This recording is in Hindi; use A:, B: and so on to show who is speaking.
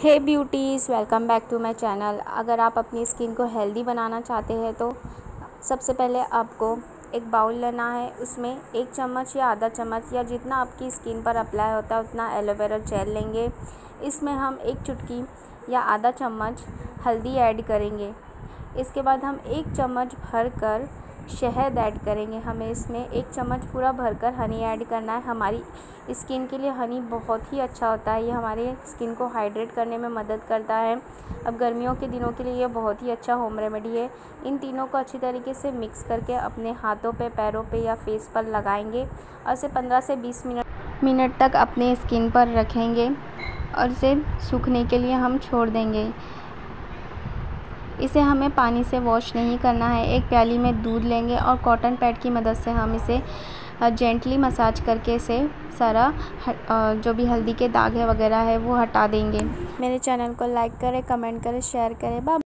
A: Hey beauties, welcome back to my channel. अगर आप अपनी स्किन को हेल्दी बनाना चाहते हैं तो सबसे पहले आपको एक बाउल लेना है। उसमें 1 चम्मच या आधा चम्मच या जितना आपकी स्किन पर अप्लाई होता है उतना एलोवेरा जेल लेंगे। इसमें हम 1 चुटकी या आधा चम्मच हल्दी ऐड करेंगे। इसके बाद हम 1 चम्मच भरकर शहद ऐड करेंगे। हमें इसमें 1 चम्मच पूरा भरकर हनी ऐड करना है। हमारी स्किन के लिए हनी बहुत ही अच्छा होता है। ये हमारे स्किन को हाइड्रेट करने में मदद करता है। अब गर्मियों के दिनों के लिए ये बहुत ही अच्छा होम रेमेडी है। इन तीनों को अच्छी तरीके से मिक्स करके अपने हाथों पे, पैरों पे या फेस पर लगाएंगे और इसे 15 से 20 मिनट तक अपने स्किन पर रखेंगे और इसे सूखने के लिए हम छोड़ देंगे। इसे हमें पानी से वॉश नहीं करना है। एक प्याली में दूध लेंगे और कॉटन पैड की मदद से हम इसे जेंटली मसाज करके इसे सारा जो भी हल्दी के दाग है वगैरह है वो हटा देंगे। मेरे चैनल को लाइक करें, कमेंट करें, शेयर करें। बाय।